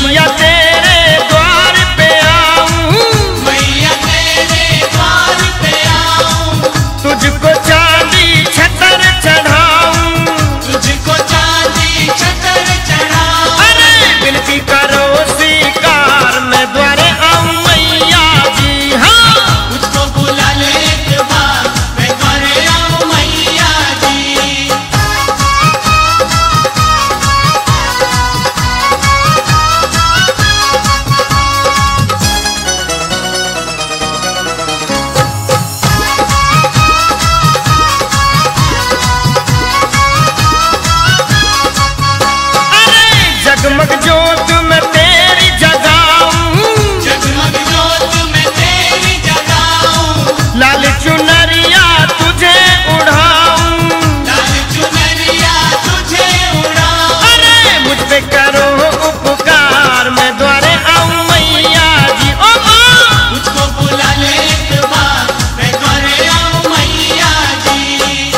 मैया तेरे द्वार पे आऊं, मैया तेरे द्वार पे आऊं, तुझको चांदी छतर चढ़ाऊं, तुझको चांदी छतर चढ़ाऊं। अरे विनती करो स्वीकार मैं द्वारे आऊं मैया जी। हाँ मुझको बुला ले एक बार मैं द्वारे आऊं मैया जी। जगमग जोत में तेरी जगाऊं, जगमग जोत में तेरी जगाऊं, लाल चुनरिया तुझे उड़ाऊं, लाल चुनरिया तुझे उड़ाऊं। अरे मुझ पे करो उपकार मैं द्वारे आऊं मैया जी। ओ माँ मुझको बुला ले एक बार मैं द्वारे आऊं मैया जी।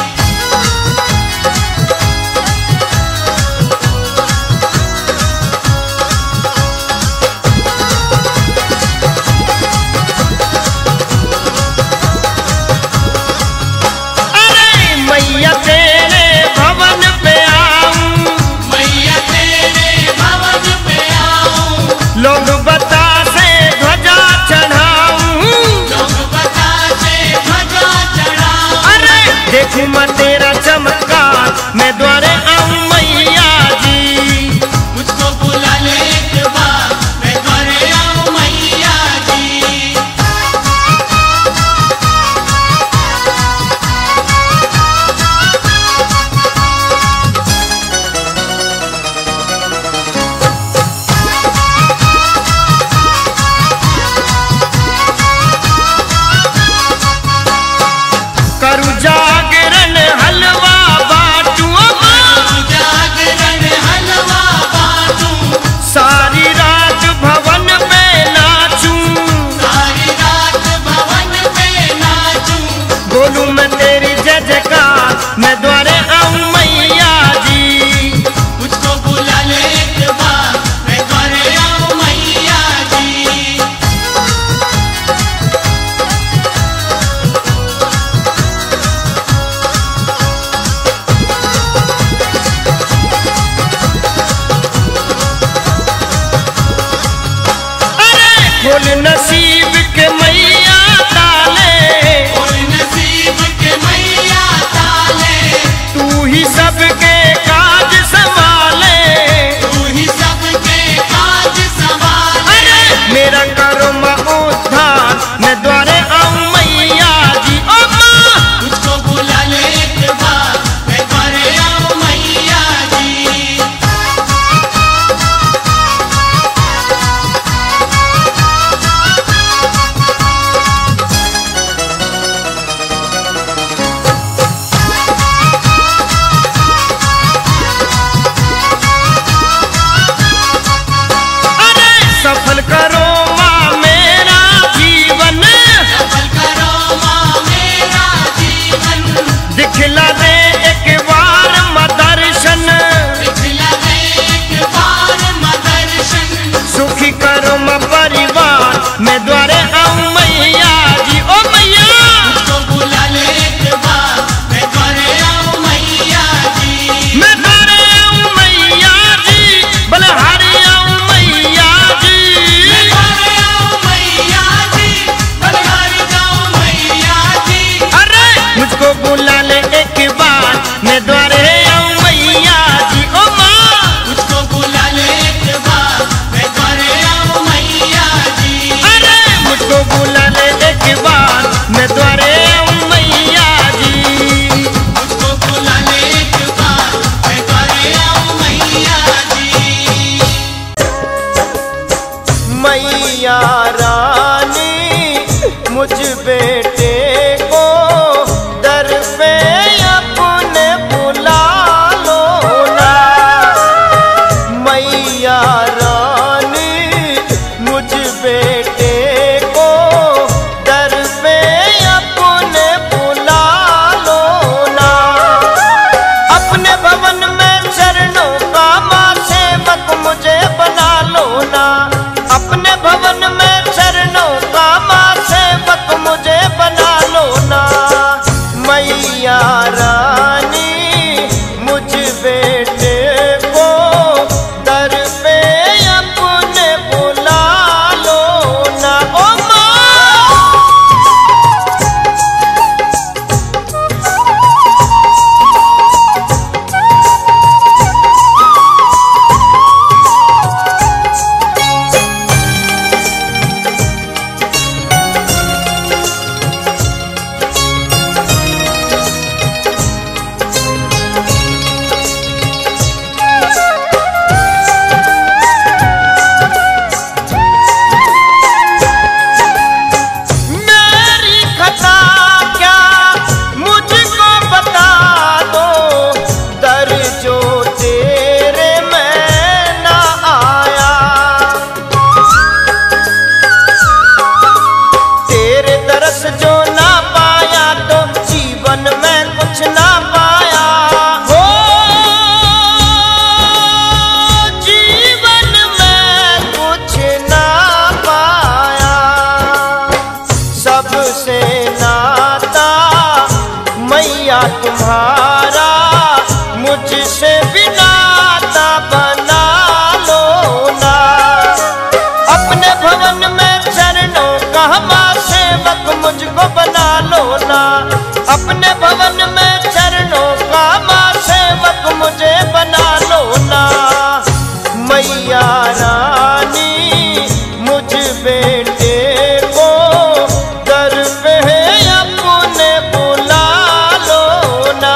अरे मैया तेरे भवन पे आऊं, मैया तेरे भवन पे आऊं, लोग बता से ध्वजा चढ़ाऊं, लोग बता से ध्वजा चढ़ाऊं। अरे देखूं मैं तेरा चमत्कार मैं द्वारे आऊं मैया जी। मुझको बुला ले एक बार मैं द्वारे आऊं मैया जी। करूं जागरण हलवा बाटूं, जागरण हलवा बाटूं, सारी रात भवन पे नाचूं, सारी रात भवन पे नाचूं। बोलूं मैं तेरी जय जयकार मैं द्वारे आऊं मैया जी। मुझको बुला ले एक बार मैं द्वारे आऊं मैया जी। अरे खोल नसीब के मैया ताले, और नसीब के मैया ताले, तू ही सबके काज संभाले, तू ही सबके काज संभाले। अरे मेरा करो माँ उद्धार मैं द्वारे आऊं मैया जी। ओ माँ मुझको बुला ले एक बार मैं द्वारे आऊं मैया जी। अरे सफल करो माँ मेरा जीवन, सफल करो माँ मेरा जीवन, दिखला दे एक बार माँ दर्शन, दिखला दे एक बार माँ दर्शन। सुखी करो माँ परिवार मैं द्वारे आऊं मैया जी। ओ मैया मुझको बुला ले एक बार मैं द्वारे आऊं मैया जी। मैं द्वारे आऊं मैया जी, बलहारी आऊं मैया जी। मैं द्वारे आऊं मैया जी, बलहारी जाऊं मैया जी। अरे मुझको बुला ले एक बार मैं द्वारे आऊं मैया जी। ओ माँ मुझको बुला ले एक बार मैं द्वारे आऊं मैया जी। अरे मुझको बुला ले एक बार मैं द्वारे आऊं मैया जी। मुझको बुला ले एक बार मैं द्वारे आऊं मैया जी। मैया रानी मुझ बेटे को दर पे अपने बुला लो ना, मैया रानी मुझ बेटे को दर पे अपने बुला लो ना, अपने भवन में चरणों का माँ सेवक मुझे बना लो ना। से नाता मैया तुम्हारा मुझसे भी नाता बना लो ना। अपने भवन में चरणों का माँ सेवक मुझको बना लो ना। अपने भवन में चरणों का माँ सेवक मुझे बना लो ना। मैया रानी मुझ बेटे को दर पे अपने बुला लो ना।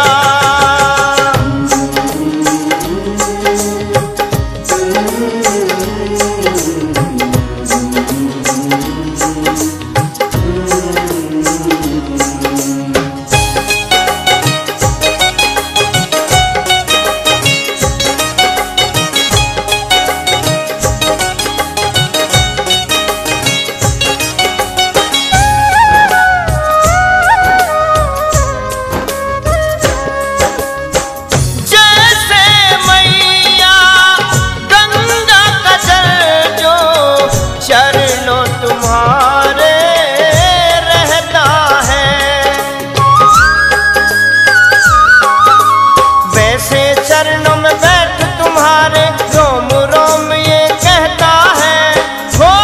चरणों में बैठ तुम्हारे रोम रोम ये कहता है हो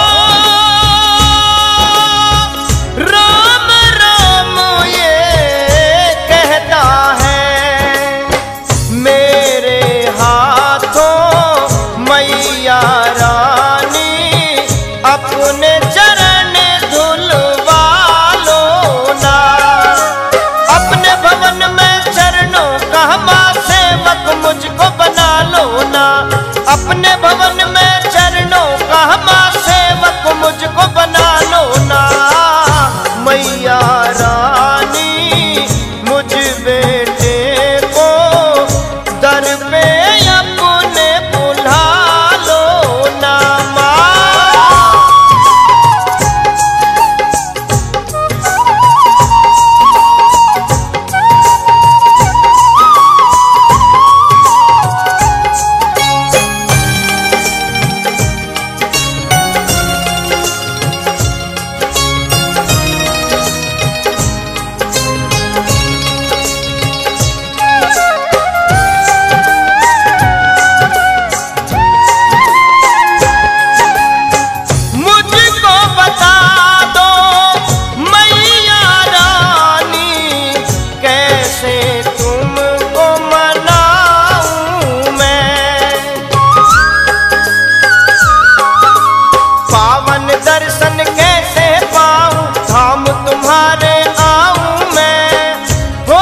रोम रोम ये कहता है। मेरे हाथों मैया रानी अपने चरण धुलवा लो ना। अपने भवन में चरणों का सेवक मुझको बना लो ना। अपने भवन में चरणों का माँ सेवक मुझको बना लो ना। मैया रानी मुझ बेटे को दर पे अपने बुला लो ना माँ। दर्शन कैसे पाऊं धाम तुम्हारे आऊं मैं हो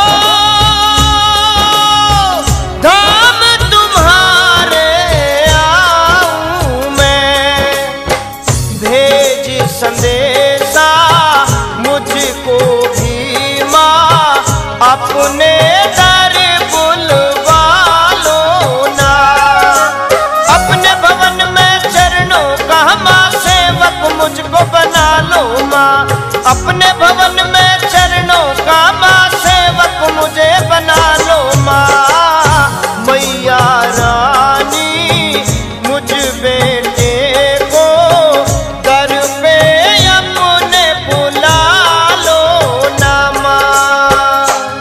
धाम तुम्हारे आऊं मैं। भेज संदेशा मुझको भी माँ अपने दर बुलवा लो ना। अपने भवन में चरणों का माँ सेवक मुझको बना लो माँ। अपने भवन में चरणों का माँ सेवक मुझे बना लो माँ। मैया रानी मुझ बेटे को दर पे अपने बुला लो ना माँ।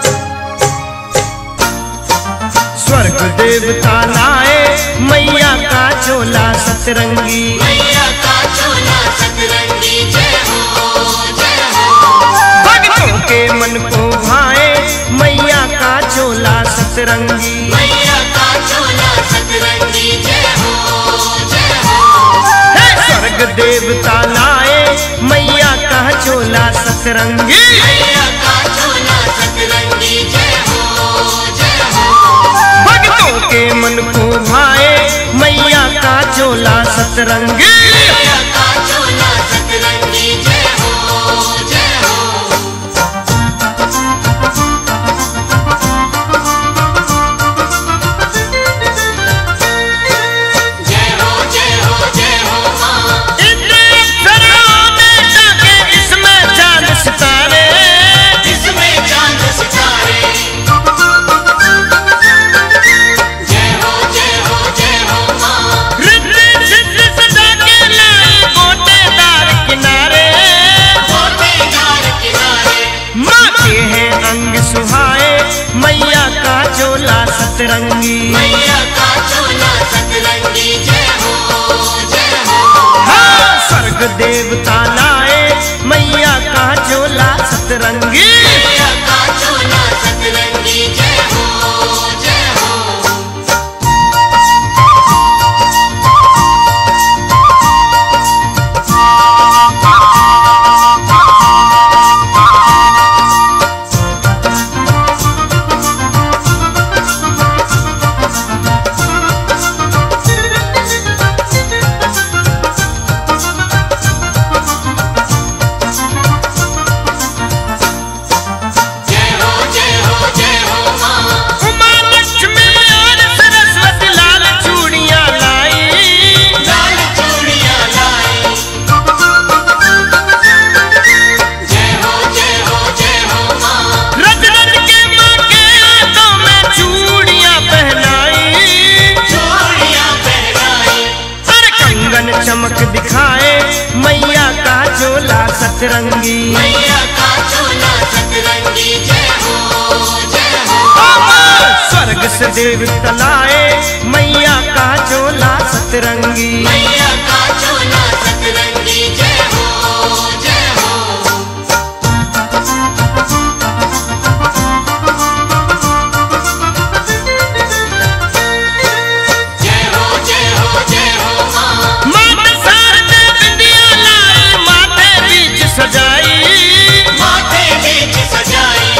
स्वर्ग देवता लाए मैया का चोला सतरंगी। मैया का चोला सतरंगी जय हो जय हो। भक्तों के मन को भाए मैया का चोला सतरंगी। मैया का चोला सतरंगी जय हो जय हो। स्वर्ग देवता लाए मैया का चोला सतरंगी। मैया का चोला सतरंगी जय हो जय हो। भक्तों के मन को भाए मैया का चोला सतरंगी। मैया का चोला सतरंगी जय हो जय हो। जय हो जय हो जय हो माँ। इतने अक्षरों में जाके इसमें चांद सितारे। इसमें चांद सितारे। जय हो जय हो जय हो माँ। रिद्धि सिद्धि सजा के लाई गोटे सतरंगी। मैया का चोला सतरंगी जय हो जय हो। हाँ स्वर्ग देवता लाए मैया का चोला सतरंगी। मैया का चोला सतरंगी जय हो जय हो। चमक दिखाए मैया का चोला सतरंगी। मैया का चोला सतरंगी जय हो जय हो। स्वर्ग से देवता लाए मैया का चोला सतरंगी। मैया का चोला सतरंगी जय हो जय हो। जय हो जय हो जय हो माँ। सजाई माथे बीच सजाई।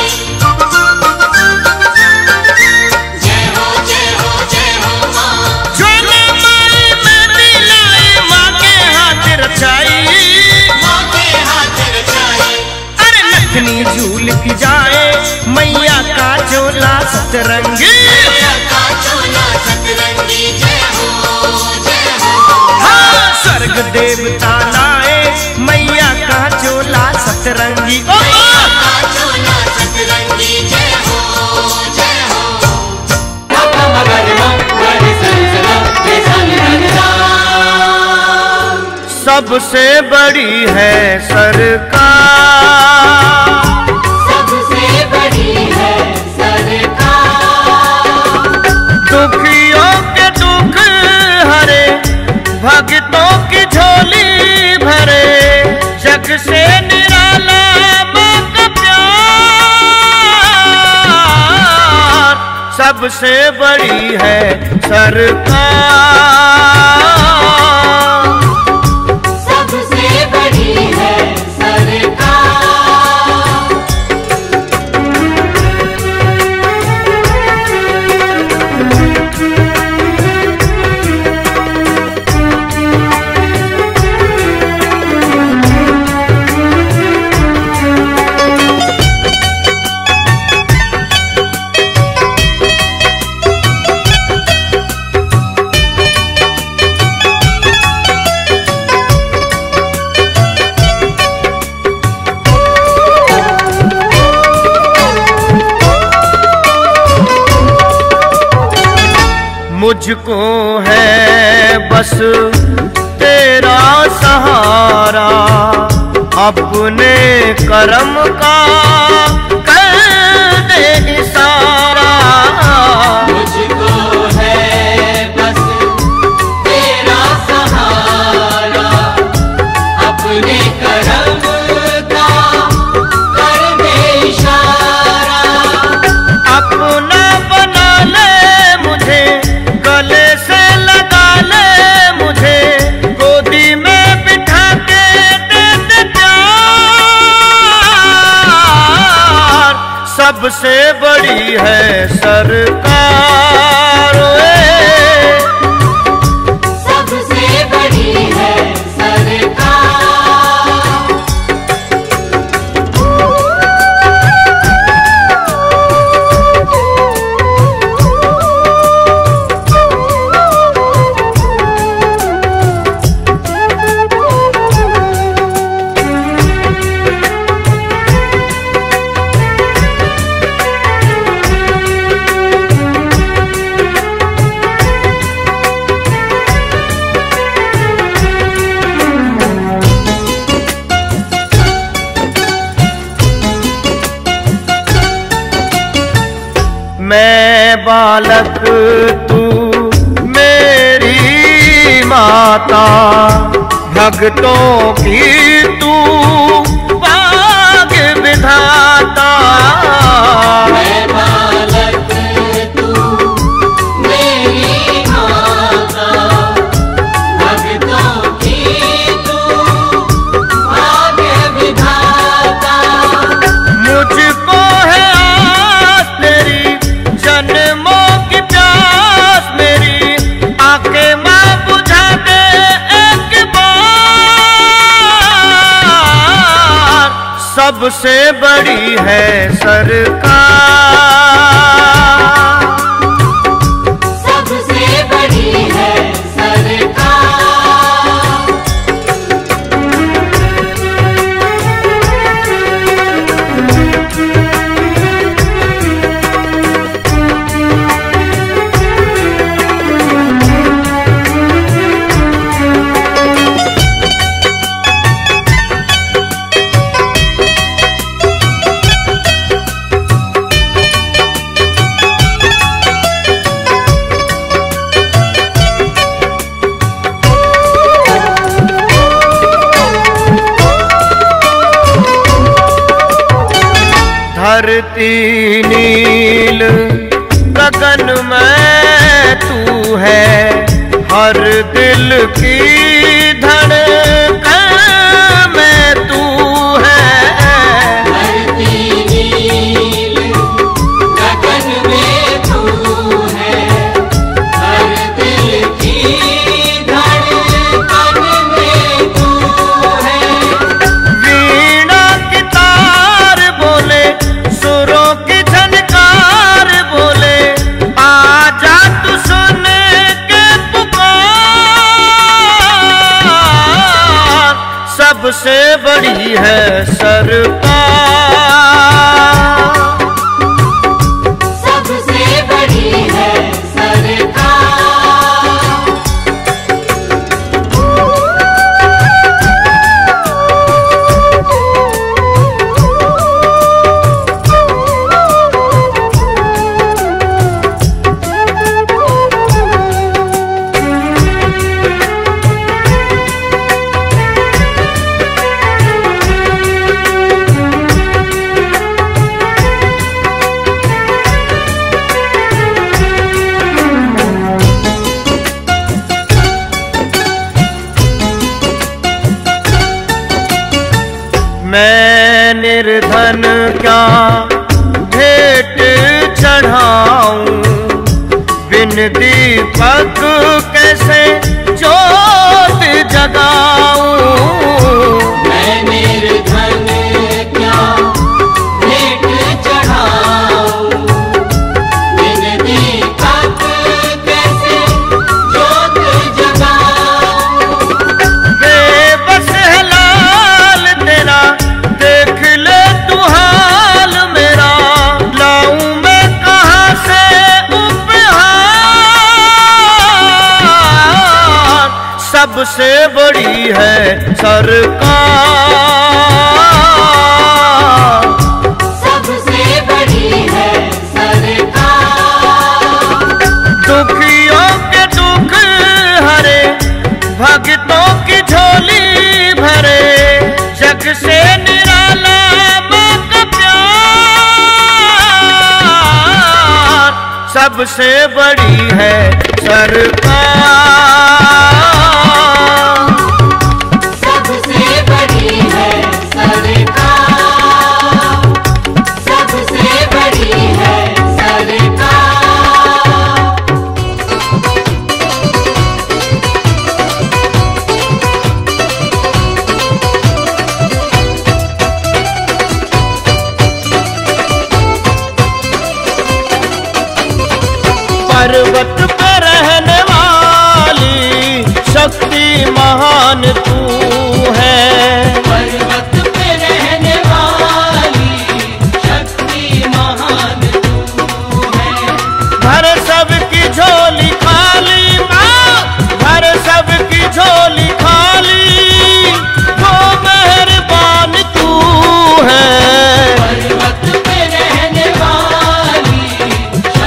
जय हो जय हो जय हो माँ। झोले माई मेहंदी लाई माँ के हाथ रचाई। माँ के हाथ रचाई। अरे नथनी झूल की जाए मैया का चोला सतरंगी। मैया का चोला सतरंगी जय हो जय हो। हाँ स्वर्ग देवता लाए मैया का चोला सतरंगी। ओ मैया का चोला सतरंगी जय हो जय हो। सबसे बड़ी है सरकार। सबसे बड़ी है सरकार। दुखियों के दुख हरे भक्तों की झोली भरे जग से निराला माँ का प्यार। सबसे बड़ी है सरकार। सबसे बड़ी है सरकार। मुझको है बस तेरा सहारा अपने कर्म का कर दे इशारा। मुझको है बस तेरा सहारा अपने कर्म का कर दे इशारा। अपना बना ले मुझे गले से लगा ले मुझे गोदी में बिठा के दे दे प्यार। सबसे बड़ी है सरकार। सबसे बड़ी है सरकार। मैं बालक तू मेरी माता, भक्तों की तू भाग्य विधाता। मैं बालक तू मेरी माता, भक्तों की तू भाग्य विधाता। मुझको है आस तेरी जन्मों की प्यास मेरी, आके माँ बुझा दे एक बार। सबसे बड़ी है सरकार, सबसे बड़ी है सरकार। धरती नील गगन में तू है, हर दिल की धड़कन में तू है। धरती नील गगन में तू है, हर दिल की धड़कन में तू है। वीणा की तार बोले, सुरों की झनकार बोले, आजा तू सुन के पुकार। सबसे बड़ी है सरकार, सबसे बड़ी है सरकार। मैं निर्धन क्या भेंट चढ़ाऊं, बिन दीपक कैसे ज्योत जगाऊं। मैं निर्धन क्या भेंट चढ़ाऊं, बिन दीपक कैसे ज्योत जगाऊं। बेबस है लाल तेरा, देख ले तू हाल मेरा, लाऊं मैं कहाँ से उपहार। सबसे बड़ी है सरकार, सबसे बड़ी है सरकार। दुखियों के दुख हरे, भक्तों की झोली भरे, जग से निराला माँ का प्यार। सबसे बड़ी है सरकार, सबसे बड़ी है सरकार, सबसे बड़ी है सरकार। पर्वत पे रहने वाली शक्ति महान तू है। पर्वत पे रहने वाली शक्ति महान तू है। भर सबकी झोली खाली माँ, भर सबकी झोली खाली, वो मेहरबान तू है। पर्वत पे रहने वाली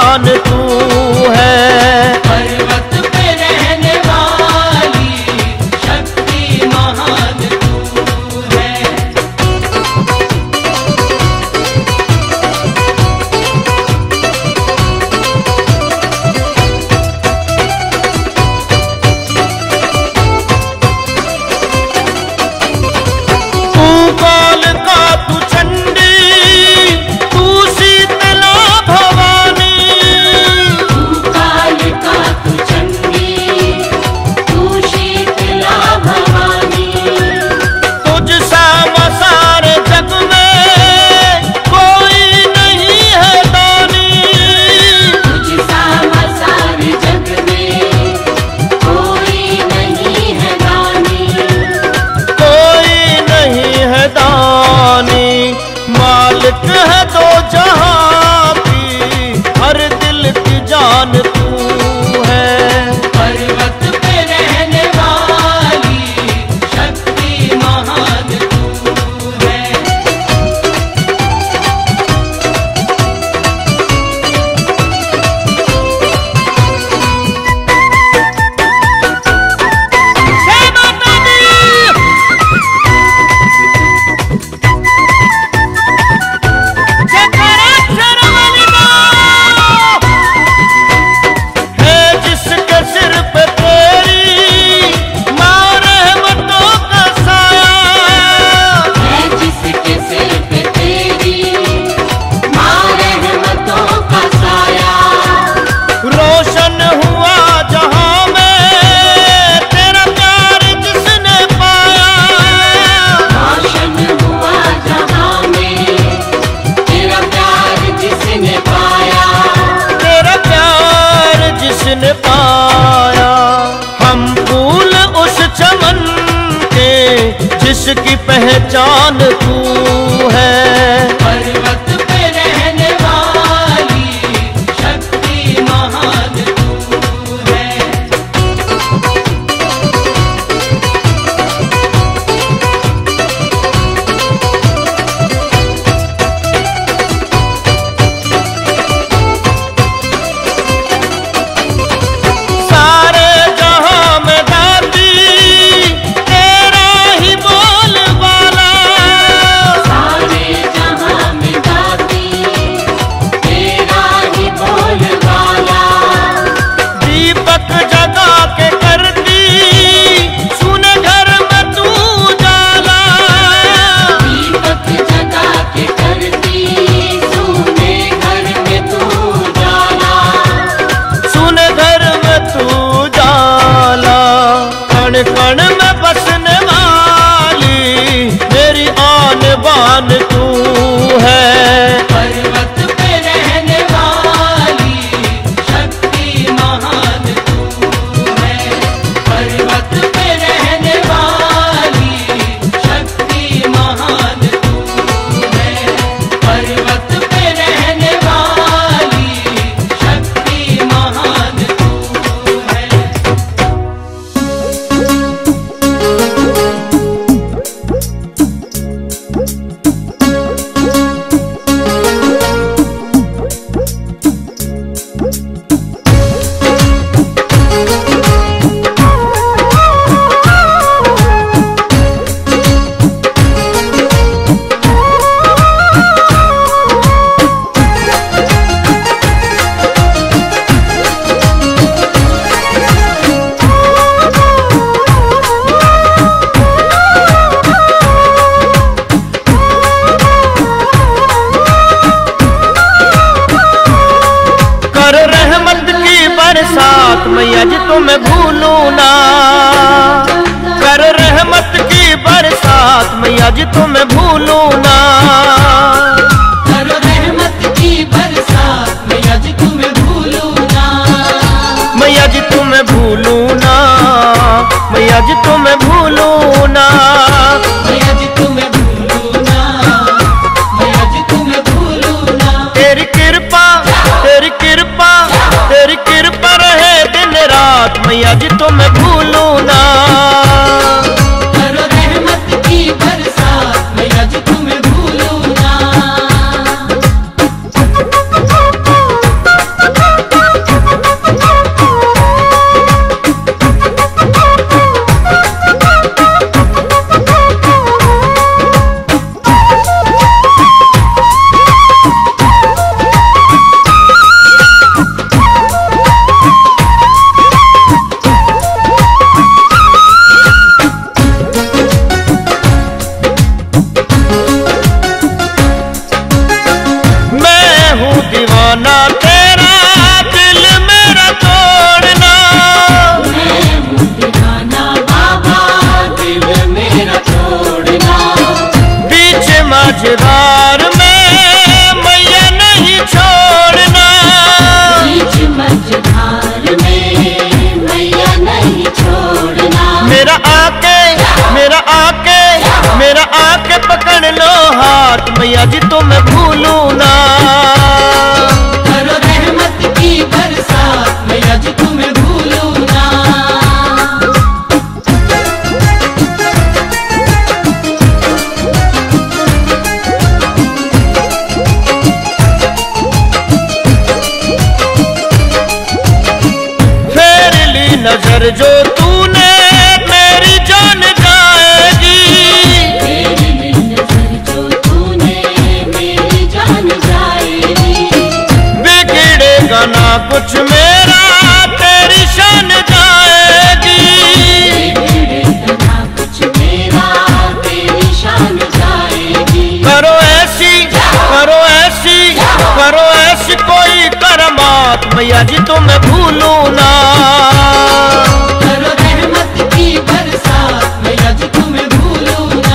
जान तू है। पर्वत पे रहने वाली शक्ति महान तू है। तू कालिका तू चंडी तू शीतला भवानी। तू कालिका तू चंडी तू शीतला भवानी। तुझ सा सारे जग में कोई नहीं है दानी। तुझ सा सारे जग में कोई नहीं है दानी। कोई नहीं है दानी। मालिक है दो जहां की हर दिल की जान तू है। पर्वत पे रहने वाली शक्ति महान तू है। है जिसके सिर पे तेरी माँ रहमतों का साया। है जिसके सिर पे तेरी माँ रहमतों का साया। रोशन हुआ जहां में तेरा प्यार जिसने पाया। रोशन हुआ जहां में तेरा प्यार जिसने पाया। तेरा प्यार जिसने पाया। हम फूल उस चमन के जिसकी पहचान तू है। पर्वत पे रहने वाली शक्ति महान तू है। सारे जहां में दाती तेरा ही बोलबाला। सारे जहां में दाती तेरा ही बोलबाला। दीपक जगा के करती सुन घर में तू जाला। दीपक जगा के करती सुने घर में तू जाला। सुन घर में तू जाला। कण कण में बसने वाली मेरी आन बान तू है। पर्वत पे रहने वाली शक्ति महान तू है। पर्वत पे रहने वाली शक्ति महान तू है। पर्वत पे रहने वाली शक्ति महान तू है। कर रहमत की बरसात मैया जी तुम्हें भूलू ना। कर रहमत की बरसात मैया जी तुम्हें भूलू ना। करो रहमत की बरसात मैया जी तुम्हें भूलू ना। मैया जी तुम्हें भूलू ना। मैया जी तुम्हें भूलू ना। मैया जी तुम्हें भूलू ना। मैया जी तुम्हें भूलू ना। तेरी कृपा तेरी कृपा तेरी कृपा रहे दिन रात मैया जी तुम्हें भूलू ना। करो रहमत की बरसात मैया जी तुम्हें भूलू ना। नजर जो तूने मेरी जान जाएगी। तेरी नजर जो तूने मेरी जान जाएगी। बिगड़ेगा ना कुछ मेरा तेरी शान जाएगी। बिगड़ेगा ना कुछ मेरा तेरी शान जाएगी। करो ऐसी कोई करमात मैया जी तुम्हें भूलूं ना। करो रहमत की बरसात मैया जी तुम्हें भूलूं ना।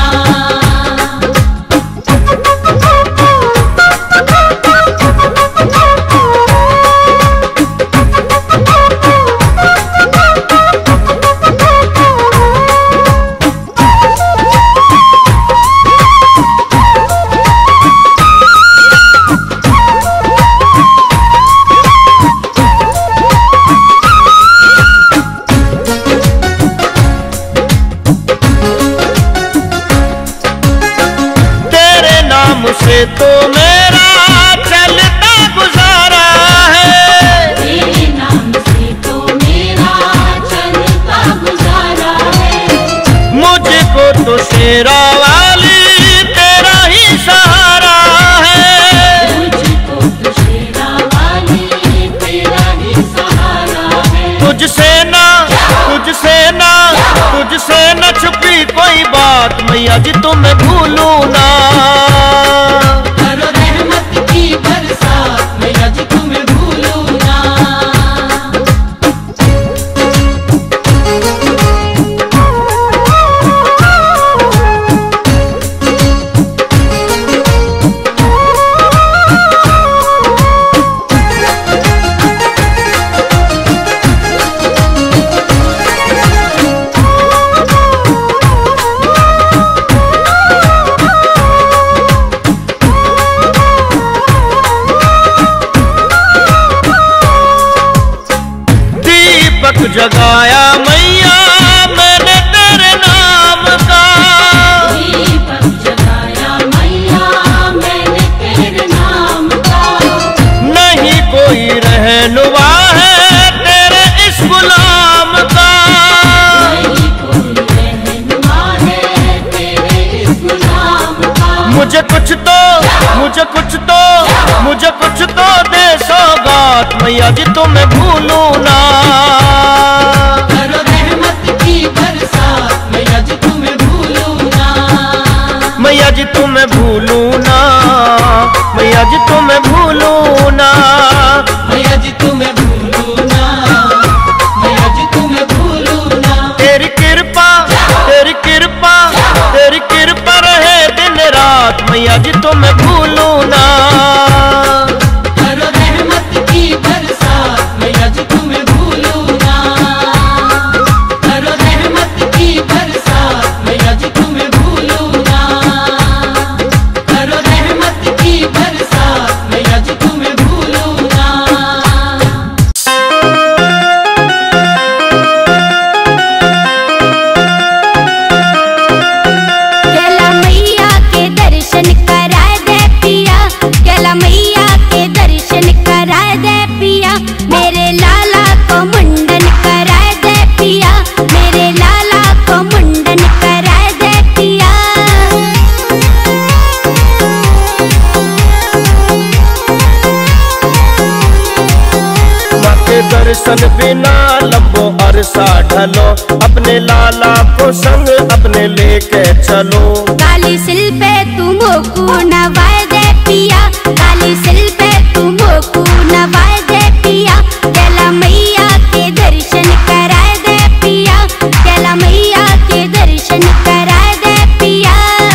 से तो मेरा चलता गुजारा है। तेरे नाम से तो मेरा चलता गुजारा है। मुझको तो शेरा वाली तेरा ही सहारा है। मुझको तो शेरा वाली तेरा ही सहारा है। तुझसे न छुपी कोई बात मैया जी तुम्हें भूलूं ना। करो रहमत की बरसात मैया जी तुम्हें भूलूं ना। जगाया मैया मैंने तेरे नाम का। दीपक जगाया मैया मैंने तेरे नाम का। नहीं कोई रहनुमा है तेरे इस गुलाम का। नहीं कोई रहनुमा है तेरे इस गुलाम का। मुझे कुछ तो दे सौगात मैया जी तुम्हें भूलूं ना। करो रहमत की बरसात मैया जी तुम्हें भूलूं ना। मैया जी तुम्हें भूलूं ना। मैया जी तुम्हें भूलूं ना। मैया जी तुम्हें भूलूं ना। मैया जी तुम्हें भूलूं ना। तेरी कृपा रहे दिन रात मैया जी तुम्हें भूलूं ना। करो रहमत की बरसात मैया जी तुम्हें भूलूं ना। करो रहमत की बरसात मैया जी तुम्हें भूलूं ना। करो रहमत की बरसात मैया जी तुम्हें भूलूं ना। कैला मैया के दर्शन करा दे पिया। कैला मैया के दर्शन करा दे पिया। मेरे लाला को मुंडन करा दे पिया। मेरे लाला को मुंडन करा दे पिया। माँ के दर्शन बिना लंबो अरसा ढलो। अपने लाला को संग अपने लेके चलो। काली सिल पे तुम को नवाए दे पिया। काली सिल पे तुम को नवाए दे पिया। कैला मैया के दर्शन कराए दे पिया। कैला मैया के दर्शन कराए दे पिया।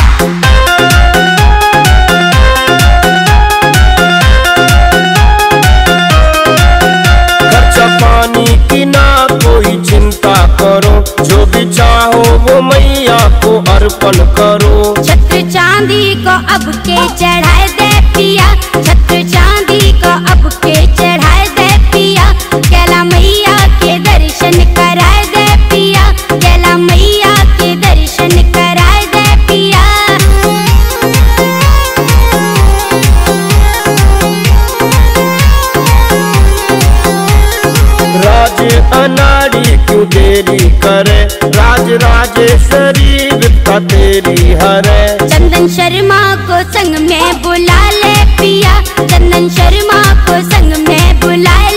खर्चा पानी की ना कोई चिंता करो। जो भी चाहो वो मैया को अर्पण करो। छत्र चांदी को अब के चढ़ाए दे पिया। छत्र चांदी को अब के चढ़ाए दे पिया। कैला मैया के दर्शन कराए दे पिया। कैला मैया के दर्शन कराए दे पिया। राज अनाड़ी में क्यों देरी करे, राज राजेश्वरी विपदा तेरी हरे। चंदन शर्मा को संग में बुला ले पिया, चंदन शर्मा को संग में बुला